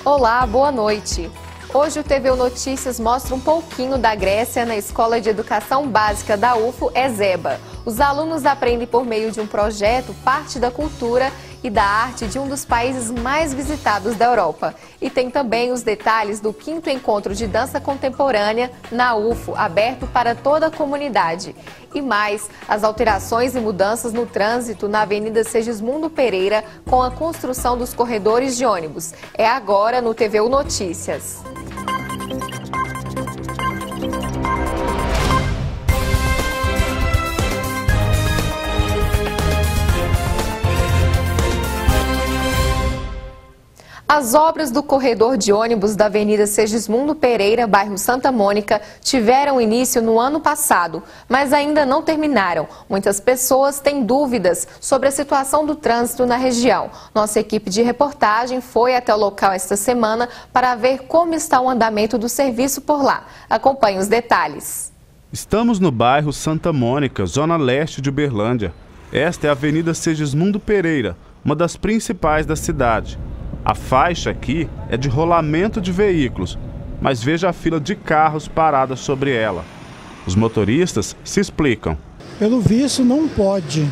Olá, boa noite. Hoje o TVU Notícias mostra um pouquinho da Grécia na Escola de Educação Básica da UFO, ESEBA. Os alunos aprendem por meio de um projeto parte da cultura e da arte de um dos países mais visitados da Europa. E tem também os detalhes do 5º encontro de dança contemporânea na UFO, aberto para toda a comunidade. E mais, as alterações e mudanças no trânsito na Avenida Segismundo Pereira com a construção dos corredores de ônibus. É agora no TVU Notícias. As obras do corredor de ônibus da Avenida Segismundo Pereira, bairro Santa Mônica, tiveram início no ano passado, mas ainda não terminaram. Muitas pessoas têm dúvidas sobre a situação do trânsito na região. Nossa equipe de reportagem foi até o local esta semana para ver como está o andamento do serviço por lá. Acompanhe os detalhes. Estamos no bairro Santa Mônica, zona leste de Uberlândia. Esta é a Avenida Segismundo Pereira, uma das principais da cidade. A faixa aqui é de rolamento de veículos, mas veja a fila de carros parada sobre ela. Os motoristas se explicam. Pelo visto não pode,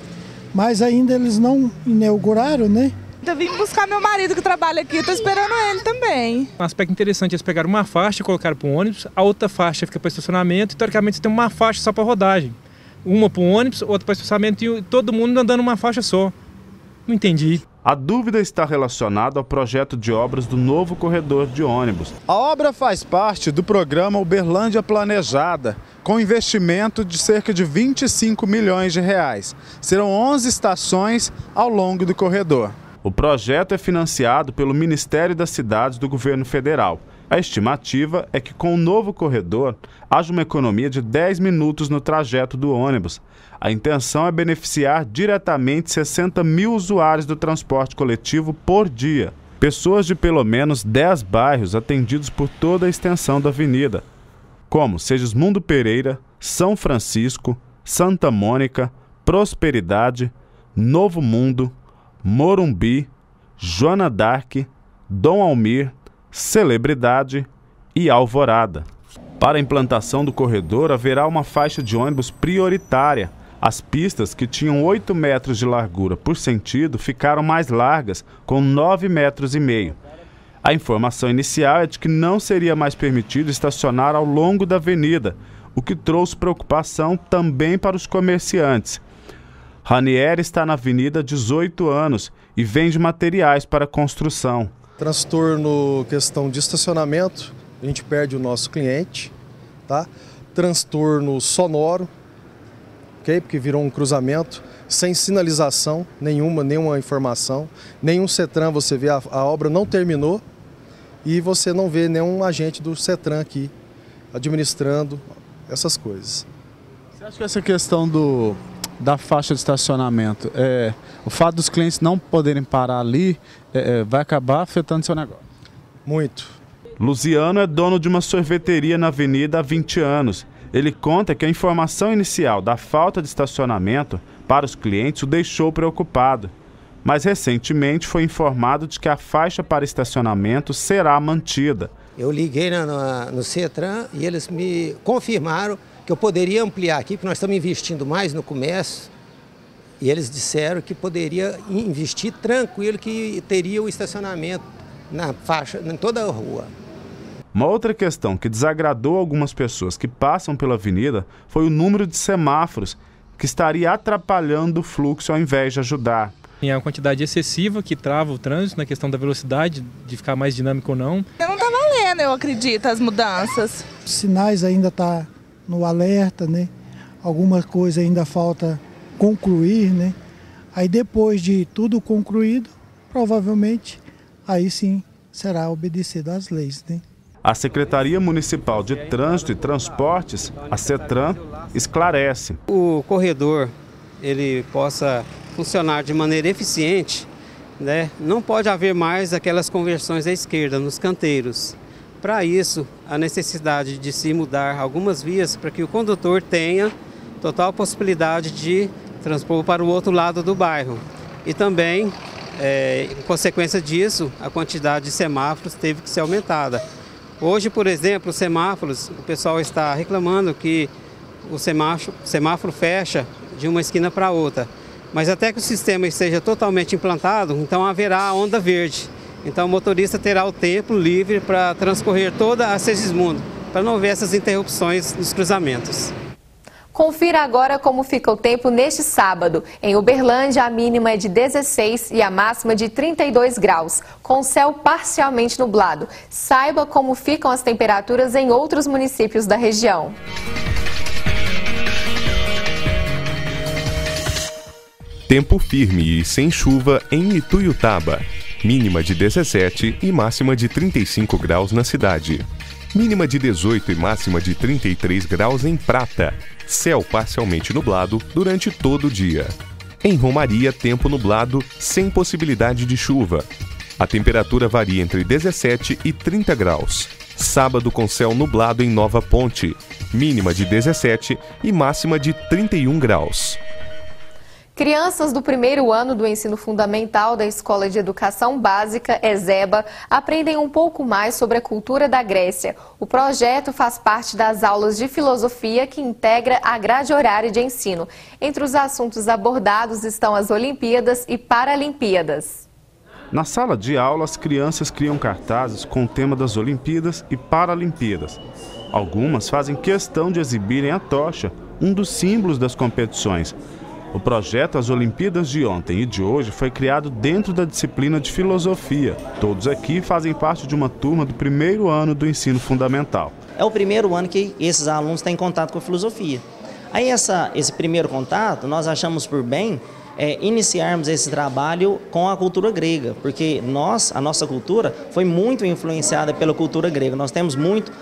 mas ainda eles não inauguraram, né? Eu vim buscar meu marido que trabalha aqui, estou esperando ele também. Um aspecto interessante, eles pegaram uma faixa e colocaram para o ônibus, a outra faixa fica para estacionamento e teoricamente você tem uma faixa só para rodagem. Uma para o ônibus, outra para estacionamento e todo mundo andando uma faixa só. Não entendi. A dúvida está relacionada ao projeto de obras do novo corredor de ônibus. A obra faz parte do programa Uberlândia Planejada, com investimento de cerca de 25 milhões de reais. Serão 11 estações ao longo do corredor. O projeto é financiado pelo Ministério das Cidades do Governo Federal. A estimativa é que com o novo corredor haja uma economia de 10 minutos no trajeto do ônibus. A intenção é beneficiar diretamente 60 mil usuários do transporte coletivo por dia. Pessoas de pelo menos 10 bairros atendidos por toda a extensão da avenida, como Segismundo Pereira, São Francisco, Santa Mônica, Prosperidade, Novo Mundo, Morumbi, Joana d'Arc, Dom Almir, Celebridade e Alvorada. Para a implantação do corredor haverá uma faixa de ônibus prioritária. As pistas, que tinham 8 metros de largura por sentido, ficaram mais largas, com 9,5 metros. A informação inicial é de que não seria mais permitido estacionar ao longo da avenida, o que trouxe preocupação também para os comerciantes. Ranieri está na avenida há 18 anos e vende materiais para construção. Transtorno, questão de estacionamento, a gente perde o nosso cliente, tá? Transtorno sonoro, ok? Porque virou um cruzamento, sem sinalização nenhuma informação, nenhum CETRAN, você vê a obra não terminou e você não vê nenhum agente do CETRAN aqui administrando essas coisas. Você acha que essa questão da faixa de estacionamento, o fato dos clientes não poderem parar ali, vai acabar afetando seu negócio? Muito. Luciano é dono de uma sorveteria na avenida há 20 anos. Ele conta que a informação inicial da falta de estacionamento para os clientes o deixou preocupado. Mas recentemente foi informado de que a faixa para estacionamento será mantida. Eu liguei no CETRAN e eles me confirmaram que eu poderia ampliar aqui, porque nós estamos investindo mais no comércio. E eles disseram que poderia investir tranquilo, que teria o estacionamento na faixa, em toda a rua. Uma outra questão que desagradou algumas pessoas que passam pela avenida foi o número de semáforos, que estaria atrapalhando o fluxo ao invés de ajudar. É uma quantidade excessiva que trava o trânsito na questão da velocidade, de ficar mais dinâmico ou não. Não está valendo, eu acredito, as mudanças. Os sinais ainda estão no alerta, né? Alguma coisa ainda falta concluir, né? Aí depois de tudo concluído, provavelmente, aí sim será obedecido às leis, né? A Secretaria Municipal de Trânsito e Transportes, a CETRAN, esclarece. O corredor ele possa funcionar de maneira eficiente, né? Não pode haver mais aquelas conversões à esquerda nos canteiros. Para isso, a necessidade de se mudar algumas vias para que o condutor tenha total possibilidade de transpor para o outro lado do bairro. E também em consequência disso, a quantidade de semáforos teve que ser aumentada. Hoje, por exemplo, os semáforos, o pessoal está reclamando que o semáforo fecha de uma esquina para outra. Mas até que o sistema esteja totalmente implantado, então haverá a onda verde. Então o motorista terá o tempo livre para transcorrer toda a Segismundo, para não haver essas interrupções nos cruzamentos. Confira agora como fica o tempo neste sábado. Em Uberlândia, a mínima é de 16 e a máxima de 32 graus, com céu parcialmente nublado. Saiba como ficam as temperaturas em outros municípios da região. Tempo firme e sem chuva em Ituiutaba. Mínima de 17 e máxima de 35 graus na cidade. Mínima de 18 e máxima de 33 graus em Prata. Céu parcialmente nublado durante todo o dia. Em Romaria, tempo nublado, sem possibilidade de chuva. A temperatura varia entre 17 e 30 graus. Sábado com céu nublado em Nova Ponte. Mínima de 17 e máxima de 31 graus. Crianças do primeiro ano do ensino fundamental da Escola de Educação Básica, ESEBA, aprendem um pouco mais sobre a cultura da Grécia. O projeto faz parte das aulas de filosofia que integra a grade horária de ensino. Entre os assuntos abordados estão as Olimpíadas e Paralimpíadas. Na sala de aula, as crianças criam cartazes com o tema das Olimpíadas e Paralimpíadas. Algumas fazem questão de exibirem a tocha, um dos símbolos das competições. O projeto As Olimpíadas de ontem e de hoje foi criado dentro da disciplina de filosofia. Todos aqui fazem parte de uma turma do primeiro ano do ensino fundamental. É o primeiro ano que esses alunos têm contato com a filosofia. Aí esse primeiro contato, nós achamos por bem iniciarmos esse trabalho com a cultura grega, porque a nossa cultura foi muito influenciada pela cultura grega. Nós temos muito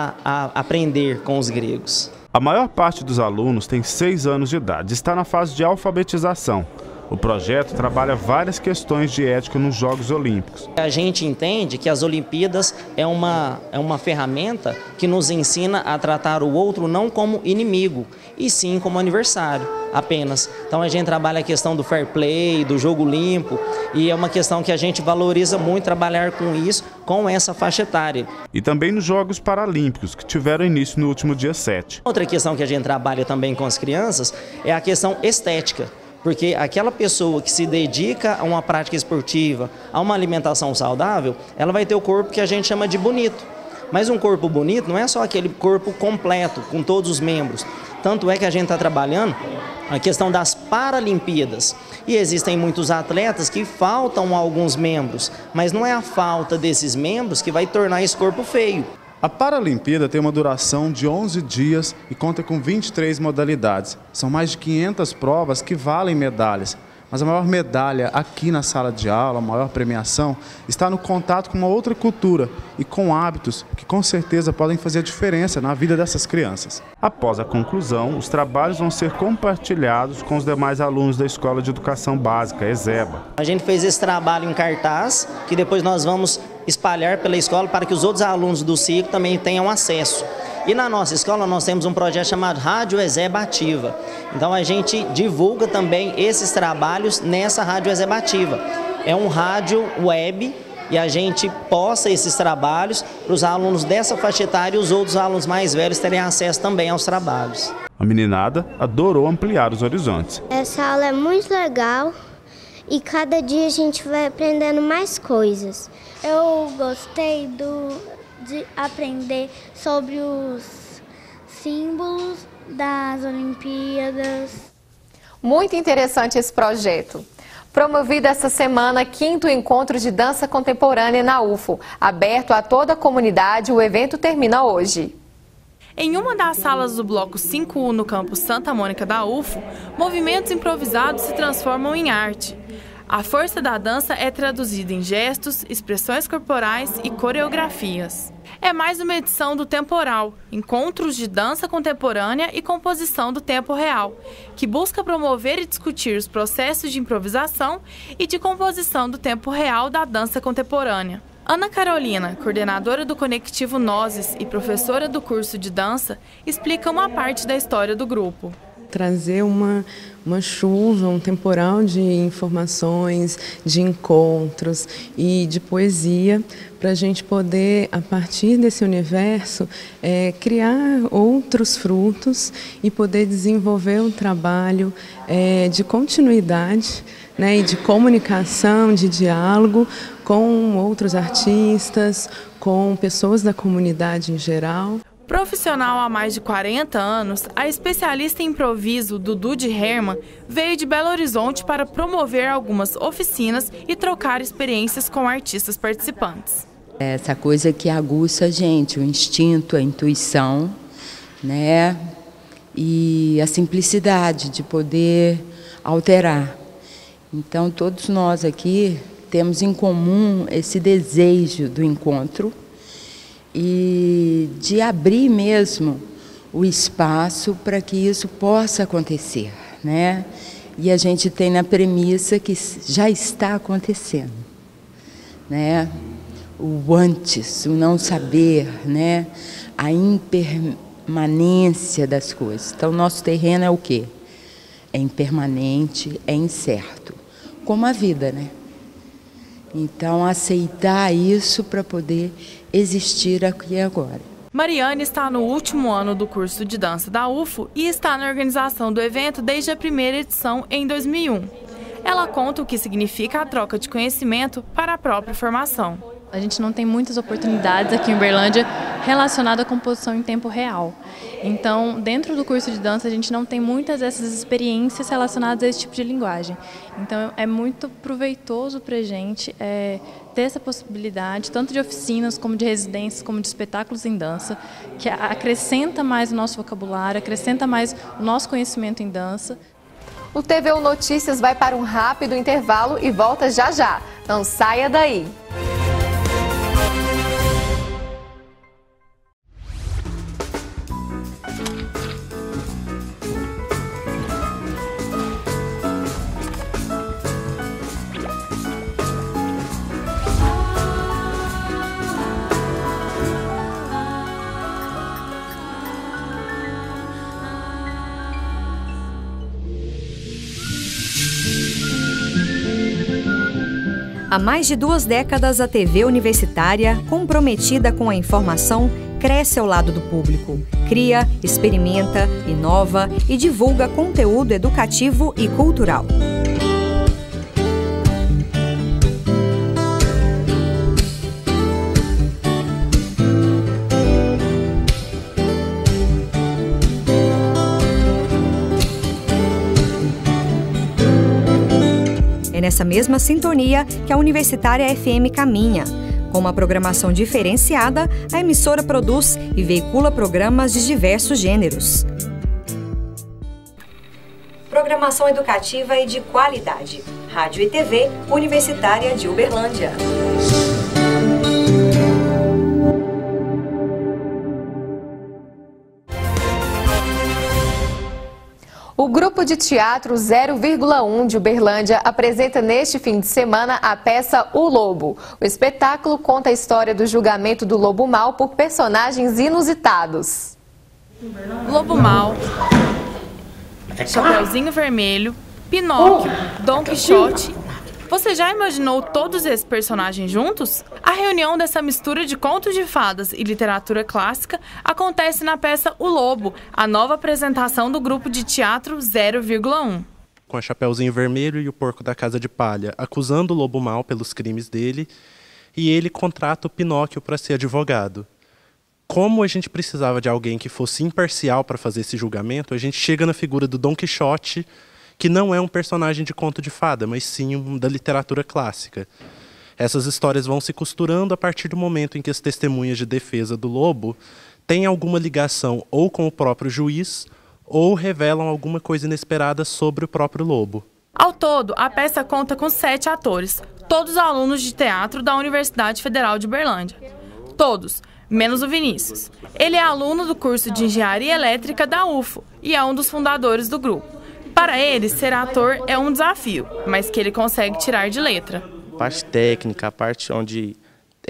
a aprender com os gregos. A maior parte dos alunos tem 6 anos de idade e está na fase de alfabetização. O projeto trabalha várias questões de ética nos Jogos Olímpicos. A gente entende que as Olimpíadas é uma ferramenta que nos ensina a tratar o outro não como inimigo, e sim como aniversário apenas. Então a gente trabalha a questão do fair play, do jogo limpo, e é uma questão que a gente valoriza muito trabalhar com isso, com essa faixa etária. E também nos Jogos Paralímpicos, que tiveram início no último dia 7. Outra questão que a gente trabalha também com as crianças é a questão estética. Porque aquela pessoa que se dedica a uma prática esportiva, a uma alimentação saudável, ela vai ter o corpo que a gente chama de bonito. Mas um corpo bonito não é só aquele corpo completo, com todos os membros. Tanto é que a gente está trabalhando a questão das Paralimpíadas. E existem muitos atletas que faltam alguns membros, mas não é a falta desses membros que vai tornar esse corpo feio. A Paralimpíada tem uma duração de 11 dias e conta com 23 modalidades. São mais de 500 provas que valem medalhas. Mas a maior medalha aqui na sala de aula, a maior premiação, está no contato com uma outra cultura e com hábitos que com certeza podem fazer diferença na vida dessas crianças. Após a conclusão, os trabalhos vão ser compartilhados com os demais alunos da Escola de Educação Básica, ESEBA. A gente fez esse trabalho em cartaz, que depois nós vamos espalhar pela escola para que os outros alunos do ciclo também tenham acesso. E na nossa escola nós temos um projeto chamado Rádio ESEBA Ativa. Então a gente divulga também esses trabalhos nessa Rádio ESEBA Ativa. É um rádio web e a gente posta esses trabalhos para os alunos dessa faixa etária e os outros alunos mais velhos terem acesso também aos trabalhos. A meninada adorou ampliar os horizontes. Essa aula é muito legal e cada dia a gente vai aprendendo mais coisas. Eu gostei de aprender sobre os símbolos das Olimpíadas. Muito interessante esse projeto. Promovido essa semana, 5º Encontro de Dança Contemporânea na UFO. Aberto a toda a comunidade, o evento termina hoje. Em uma das salas do Bloco 5U no campus Santa Mônica da UFO, movimentos improvisados se transformam em arte. A força da dança é traduzida em gestos, expressões corporais e coreografias. É mais uma edição do Temporal, encontros de dança contemporânea e composição do tempo real, que busca promover e discutir os processos de improvisação e de composição do tempo real da dança contemporânea. Ana Carolina, coordenadora do Conectivo Nozes e professora do curso de dança, explica uma parte da história do grupo. trazer uma chuva, um temporal de informações, de encontros e de poesia, para a gente poder, a partir desse universo, criar outros frutos e poder desenvolver um trabalho de continuidade, né, e de comunicação, de diálogo com outros artistas, com pessoas da comunidade em geral. Profissional há mais de 40 anos, a especialista em improviso Dudu de Herman veio de Belo Horizonte para promover algumas oficinas e trocar experiências com artistas participantes. Essa coisa que aguça a gente, o instinto, a intuição, né? E a simplicidade de poder alterar. Então, todos nós aqui temos em comum esse desejo do encontro e de abrir mesmo o espaço para que isso possa acontecer, né? E a gente tem na premissa que já está acontecendo, né? O antes, o não saber, né? A impermanência das coisas. Então, nosso terreno é o quê? É impermanente, é incerto, como a vida, né? Então, aceitar isso para poder existir aqui e agora. Mariane está no último ano do curso de dança da UFO e está na organização do evento desde a primeira edição em 2001. Ela conta o que significa a troca de conhecimento para a própria formação. A gente não tem muitas oportunidades aqui em Uberlândia relacionadas à composição em tempo real. Então, dentro do curso de dança, a gente não tem muitas dessas experiências relacionadas a esse tipo de linguagem. Então, é muito proveitoso para a gente ter essa possibilidade, tanto de oficinas, como de residências, como de espetáculos em dança, que acrescenta mais o nosso vocabulário, acrescenta mais o nosso conhecimento em dança. O TVU Notícias vai para um rápido intervalo e volta já já. Não saia daí! Há mais de 2 décadas, a TV universitária, comprometida com a informação, cresce ao lado do público. Cria, experimenta, inova e divulga conteúdo educativo e cultural. É nessa mesma sintonia que a Universitária FM caminha. Com uma programação diferenciada, a emissora produz e veicula programas de diversos gêneros. Programação educativa e de qualidade. Rádio e TV Universitária de Uberlândia. O grupo de teatro 0,1 de Uberlândia apresenta neste fim de semana a peça O Lobo. O espetáculo conta a história do julgamento do lobo mau por personagens inusitados. Lobo Mau, Chapeuzinho Vermelho, Pinóquio, Dom Quixote. Você já imaginou todos esses personagens juntos? A reunião dessa mistura de contos de fadas e literatura clássica acontece na peça O Lobo, a nova apresentação do grupo de teatro 0,1. Com a Chapeuzinho Vermelho e o Porco da Casa de Palha, acusando o Lobo Mau pelos crimes dele, e ele contrata o Pinóquio para ser advogado. Como a gente precisava de alguém que fosse imparcial para fazer esse julgamento, a gente chega na figura do Dom Quixote, que não é um personagem de conto de fada, mas sim um da literatura clássica. Essas histórias vão se costurando a partir do momento em que as testemunhas de defesa do lobo têm alguma ligação ou com o próprio juiz ou revelam alguma coisa inesperada sobre o próprio lobo. Ao todo, a peça conta com 7 atores, todos alunos de teatro da Universidade Federal de Uberlândia. Todos, menos o Vinícius. Ele é aluno do curso de Engenharia Elétrica da UFO e é um dos fundadores do grupo. Para ele, ser ator é um desafio, mas que ele consegue tirar de letra. A parte técnica, a parte onde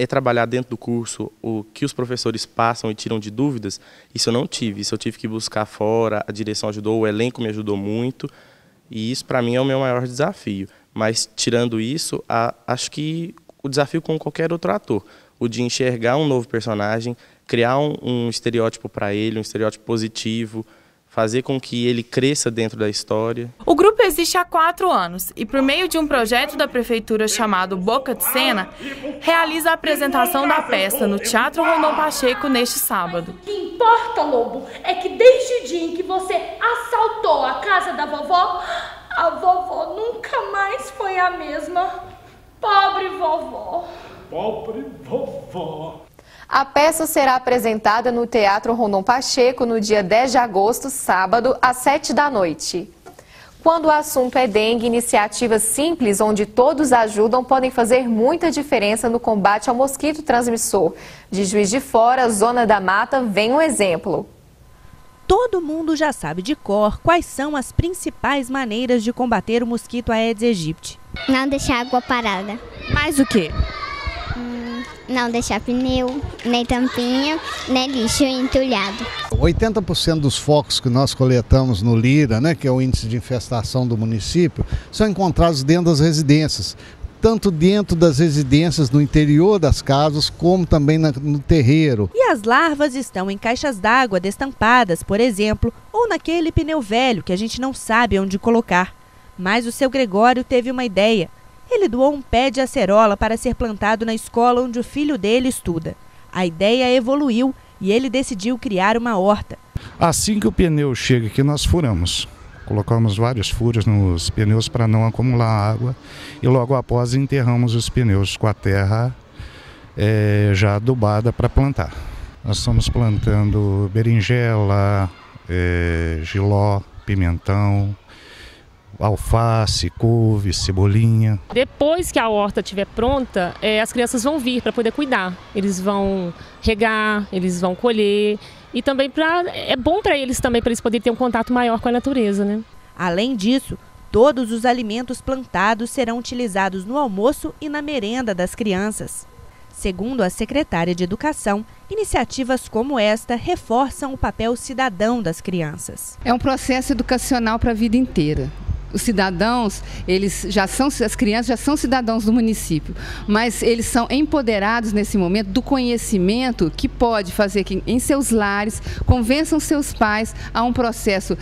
é trabalhar dentro do curso o que os professores passam e tiram de dúvidas, isso eu não tive. Isso eu tive que buscar fora, a direção ajudou, o elenco me ajudou muito. E isso, para mim, é o meu maior desafio. Mas, tirando isso, acho que o desafio com qualquer outro ator, o de enxergar um novo personagem, criar um estereótipo para ele, um estereótipo positivo, fazer com que ele cresça dentro da história. O grupo existe há 4 anos e, por meio de um projeto da prefeitura chamado Boca de Cena, realiza a apresentação da peça no Teatro Rondon Pacheco neste sábado. O que importa, Lobo, é que desde o dia em que você assaltou a casa da vovó, a vovó nunca mais foi a mesma. Pobre vovó. Pobre vovó. A peça será apresentada no Teatro Rondon Pacheco no dia 10 de agosto, sábado, às 7 da noite. Quando o assunto é dengue, iniciativas simples onde todos ajudam podem fazer muita diferença no combate ao mosquito transmissor. De Juiz de Fora, Zona da Mata, vem um exemplo. Todo mundo já sabe de cor quais são as principais maneiras de combater o mosquito Aedes aegypti. Não deixar água parada. Mais o quê? Não deixar pneu, nem tampinha, nem lixo entulhado. 80% dos focos que nós coletamos no Lira, né, que é o índice de infestação do município, são encontrados dentro das residências. Tanto dentro das residências, no interior das casas, como também no terreiro. E as larvas estão em caixas d'água destampadas, por exemplo, ou naquele pneu velho que a gente não sabe onde colocar. Mas o seu Gregório teve uma ideia. Ele doou um pé de acerola para ser plantado na escola onde o filho dele estuda. A ideia evoluiu e ele decidiu criar uma horta. Assim que o pneu chega aqui, nós furamos. Colocamos vários furos nos pneus para não acumular água e logo após enterramos os pneus com a terra já adubada para plantar. Nós estamos plantando berinjela, jiló, pimentão, alface, couve, cebolinha. Depois que a horta estiver pronta, as crianças vão vir para poder cuidar. Eles vão regar, eles vão colher e também é bom para eles também, para eles poderem ter um contato maior com a natureza, né? Além disso, todos os alimentos plantados serão utilizados no almoço e na merenda das crianças. Segundo a secretária de Educação, iniciativas como esta reforçam o papel cidadão das crianças. É um processo educacional para a vida inteira. Os cidadãos, as crianças já são cidadãos do município, mas eles são empoderados nesse momento do conhecimento que pode fazer que em seus lares convençam seus pais a um processo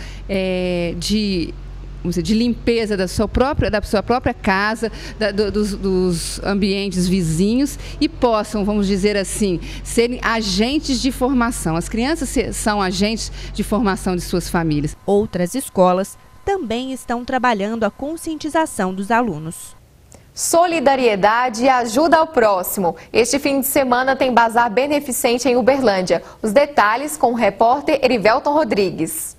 de limpeza da sua própria casa, dos ambientes vizinhos e possam, vamos dizer assim, serem agentes de formação. As crianças são agentes de formação de suas famílias. Outras escolas também estão trabalhando a conscientização dos alunos. Solidariedade e ajuda ao próximo. Este fim de semana tem bazar beneficente em Uberlândia. Os detalhes com o repórter Erivelton Rodrigues.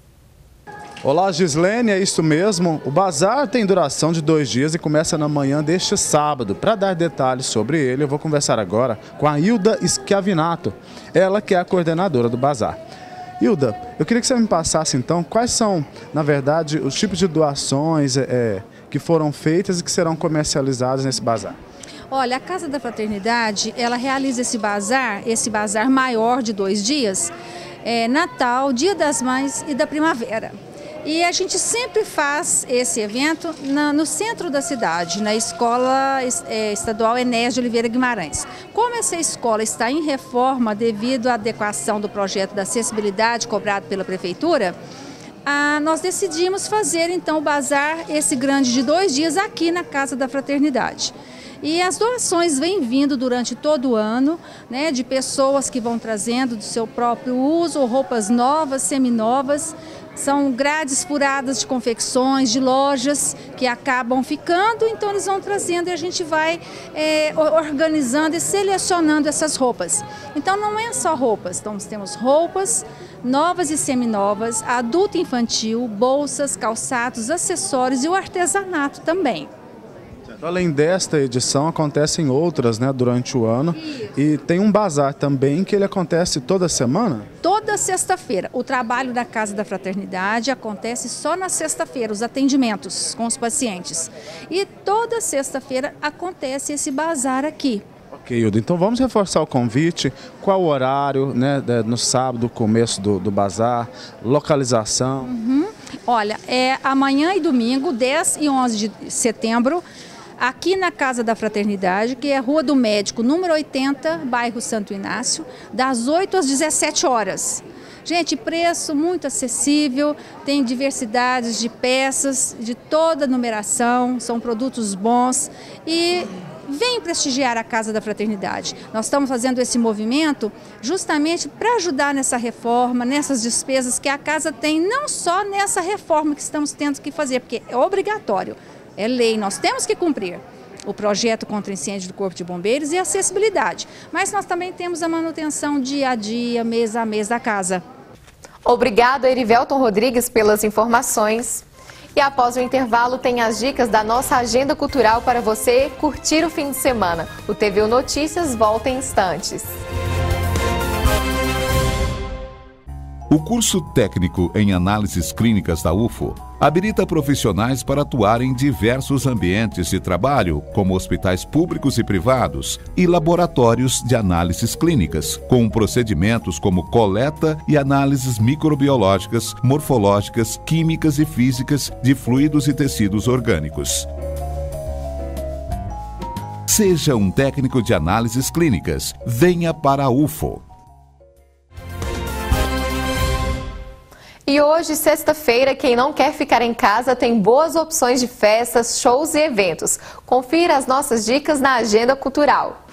Olá, Gislene, é isso mesmo. O bazar tem duração de 2 dias e começa na manhã deste sábado. Para dar detalhes sobre ele, eu vou conversar agora com a Hilda Schiavinato, ela que é a coordenadora do bazar. Hilda, eu queria que você me passasse então quais são, na verdade, os tipos de doações que foram feitas e que serão comercializadas nesse bazar. Olha, a Casa da Fraternidade, ela realiza esse bazar maior de 2 dias, Natal, Dia das Mães e da Primavera. E a gente sempre faz esse evento no centro da cidade, na Escola Estadual Enéas de Oliveira Guimarães. Como essa escola está em reforma devido à adequação do projeto da acessibilidade cobrado pela Prefeitura, nós decidimos fazer então o bazar, esse grande de 2 dias, aqui na Casa da Fraternidade. E as doações vêm vindo durante todo o ano, né, de pessoas que vão trazendo do seu próprio uso, roupas novas, seminovas. São grades furadas de confecções, de lojas que acabam ficando, então eles vão trazendo e a gente vai organizando e selecionando essas roupas. Então não é só roupas, então temos roupas novas e seminovas, adulto e infantil, bolsas, calçados, acessórios e o artesanato também. Além desta edição, acontecem outras, né, durante o ano. E tem um bazar também que ele acontece toda semana? Toda sexta-feira. O trabalho da Casa da Fraternidade acontece só na sexta-feira, os atendimentos com os pacientes. E toda sexta-feira acontece esse bazar aqui. Ok, Hilda, então vamos reforçar o convite. Qual o horário, né, no sábado, começo do bazar, localização? Olha, é amanhã e domingo, 10 e 11 de setembro, aqui na Casa da Fraternidade, que é Rua do Médico, número 80, bairro Santo Inácio, das 8 às 17 horas. Gente, preço muito acessível, tem diversidades de peças, de toda numeração, são produtos bons e vem prestigiar a Casa da Fraternidade. Nós estamos fazendo esse movimento justamente para ajudar nessa reforma, nessas despesas que a casa tem, não só nessa reforma que estamos tendo que fazer, porque é obrigatório, é lei, nós temos que cumprir o projeto contra incêndio do Corpo de Bombeiros e a acessibilidade. Mas nós também temos a manutenção dia a dia, mês a mês da casa. Obrigado, Erivelton Rodrigues, pelas informações. E após o intervalo, tem as dicas da nossa agenda cultural para você curtir o fim de semana. O TVU Notícias volta em instantes. O curso técnico em análises clínicas da UFO habilita profissionais para atuar em diversos ambientes de trabalho, como hospitais públicos e privados, e laboratórios de análises clínicas, com procedimentos como coleta e análises microbiológicas, morfológicas, químicas e físicas de fluidos e tecidos orgânicos. Seja um técnico de análises clínicas. Venha para a UFO. E hoje, sexta-feira, quem não quer ficar em casa tem boas opções de festas, shows e eventos. Confira as nossas dicas na Agenda Cultural.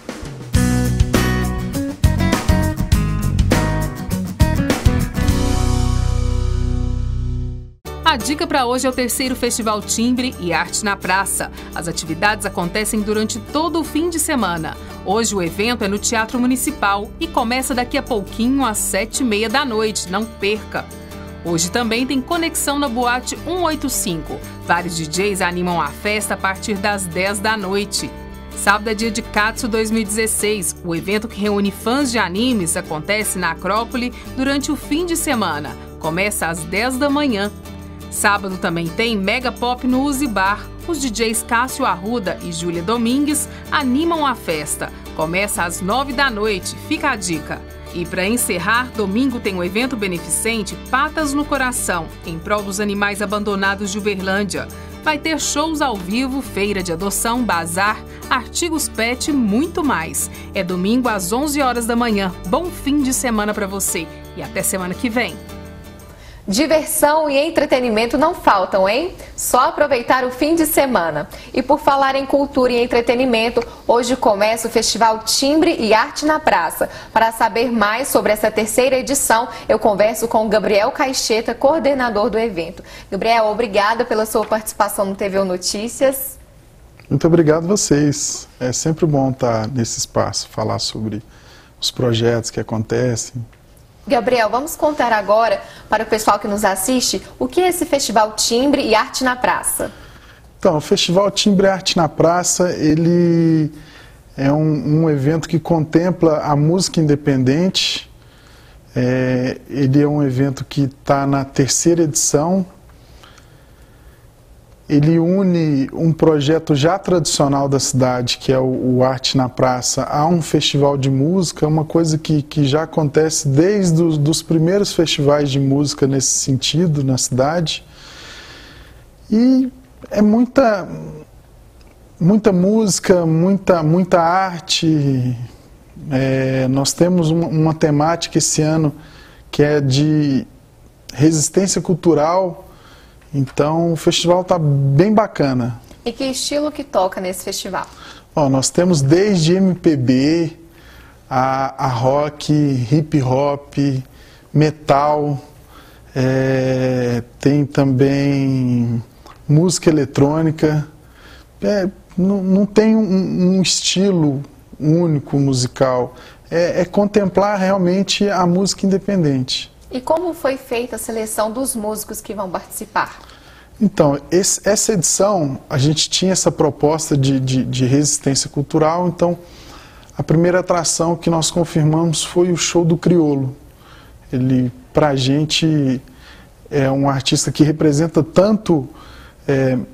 A dica para hoje é o terceiro Festival Timbre e Arte na Praça. As atividades acontecem durante todo o fim de semana. Hoje o evento é no Teatro Municipal e começa daqui a pouquinho às 7h30 da noite. Não perca! Hoje também tem conexão na Boate 185. Vários DJs animam a festa a partir das 10 da noite. Sábado é dia de Katsu 2016. O evento que reúne fãs de animes acontece na Acrópole durante o fim de semana. Começa às 10 da manhã. Sábado também tem Mega Pop no Uzi Bar. Os DJs Cássio Arruda e Júlia Domingues animam a festa. Começa às 9 da noite. Fica a dica. E para encerrar, domingo tem o evento beneficente Patas no Coração, em prol dos animais abandonados de Uberlândia. Vai ter shows ao vivo, feira de adoção, bazar, artigos pet e muito mais. É domingo às 11 horas da manhã. Bom fim de semana para você e até semana que vem. Diversão e entretenimento não faltam, hein? Só aproveitar o fim de semana. E por falar em cultura e entretenimento, hoje começa o Festival Timbre e Arte na Praça. Para saber mais sobre essa terceira edição, eu converso com o Gabriel Caixeta, coordenador do evento. Gabriel, obrigada pela sua participação no TVU Notícias. Muito obrigado a vocês. É sempre bom estar nesse espaço, falar sobre os projetos que acontecem. Gabriel, vamos contar agora para o pessoal que nos assiste o que é esse Festival Timbre e Arte na Praça. Então, o Festival Timbre e Arte na Praça, ele é um evento que contempla a música independente. Ele é um evento que está na terceira edição. Ele une um projeto já tradicional da cidade, que é o Arte na Praça, a um festival de música, uma coisa que já acontece desde os primeiros festivais de música nesse sentido na cidade. E é muita música, muita arte. Nós temos uma temática esse ano que é de resistência cultural. Então, o festival está bem bacana. E que estilo que toca nesse festival? Nós temos desde MPB, a rock, hip hop, metal, tem também música eletrônica. Não tem um estilo único musical, é contemplar realmente a música independente. E como foi feita a seleção dos músicos que vão participar? Então, essa edição, a gente tinha essa proposta de resistência cultural, então a primeira atração que nós confirmamos foi o show do Criolo. Ele, pra gente, é um artista que representa tanto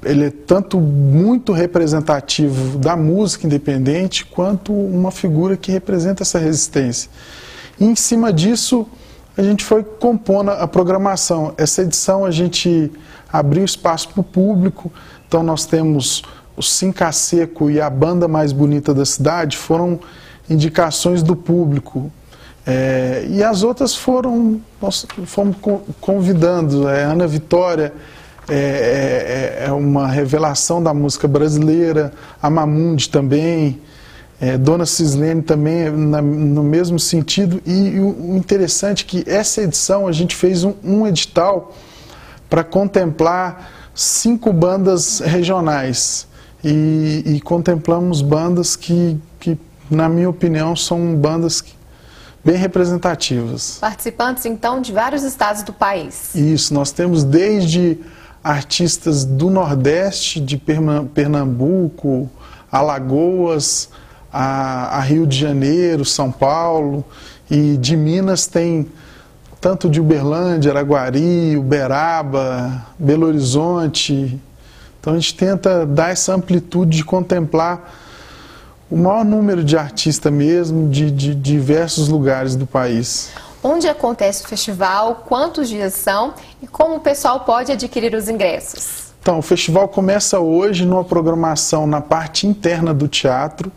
ele é tanto muito representativo da música independente, quanto uma figura que representa essa resistência. E em cima disso, a gente foi compondo a programação. Essa edição a gente abriu espaço para o público, então nós temos o Cinca Seco e a Banda Mais Bonita da Cidade, foram indicações do público. E as outras nós fomos convidando. Ana Vitória é uma revelação da música brasileira, a Mamundi também, Dona Cislene também no mesmo sentido. E o interessante é que essa edição a gente fez um edital para contemplar 5 bandas regionais e contemplamos bandas que, na minha opinião, são bandas bem representativas. Participantes, então, de vários estados do país. Isso, nós temos desde artistas do Nordeste, de Pernambuco, Alagoas, a Rio de Janeiro, São Paulo, e de Minas tem tanto de Uberlândia, Araguari, Uberaba, Belo Horizonte. Então a gente tenta dar essa amplitude de contemplar o maior número de artistas mesmo, de diversos lugares do país. Onde acontece o festival, quantos dias são e como o pessoal pode adquirir os ingressos? Então, o festival começa hoje numa programação na parte interna do teatro.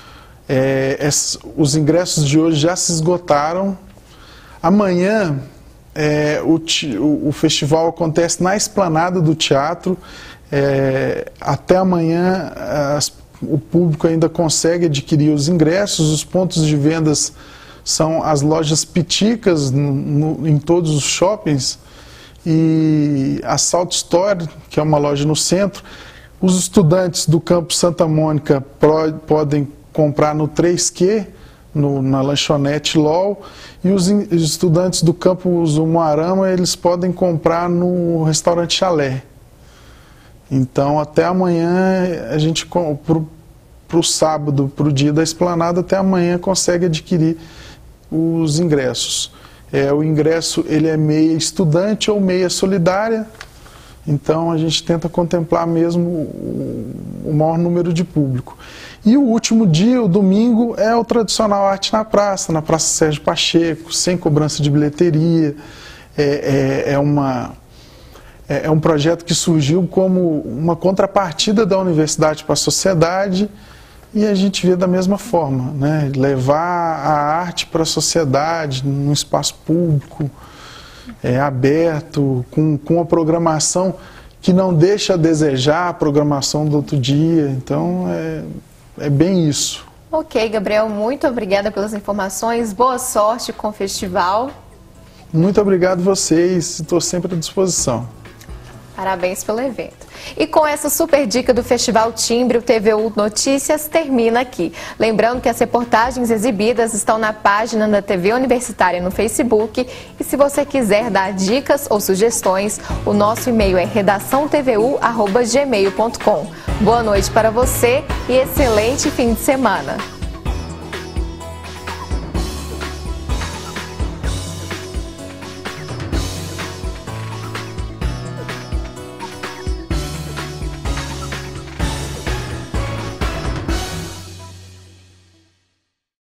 Os ingressos de hoje já se esgotaram. Amanhã o festival acontece na esplanada do teatro. Até amanhã o público ainda consegue adquirir os ingressos. Os pontos de vendas são as lojas Piticas em todos os shoppings e a Salt Store, que é uma loja no centro. Os estudantes do Campus Santa Mônica podem comprar no 3Q, na lanchonete LOL, e os estudantes do Campus Umuarama, eles podem comprar no restaurante Chalé. Então, até amanhã, a gente, para o sábado, para o dia da esplanada, até amanhã consegue adquirir os ingressos. O ingresso ele é meia estudante ou meia solidária, então a gente tenta contemplar mesmo o maior número de público. E o último dia, o domingo, é o tradicional Arte na Praça Sérgio Pacheco, sem cobrança de bilheteria. É um projeto que surgiu como uma contrapartida da universidade para a sociedade, e a gente vê da mesma forma, né? Levar a arte para a sociedade, num espaço público, aberto, com a programação que não deixa a desejar a programação do outro dia. Então, é bem isso. Ok, Gabriel, muito obrigada pelas informações. Boa sorte com o festival. Muito obrigado a vocês, estou sempre à disposição. Parabéns pelo evento. E com essa super dica do Festival Timbre, o TVU Notícias termina aqui. Lembrando que as reportagens exibidas estão na página da TV Universitária no Facebook. E se você quiser dar dicas ou sugestões, o nosso e-mail é redaçãotvu@gmail.com. Boa noite para você e excelente fim de semana.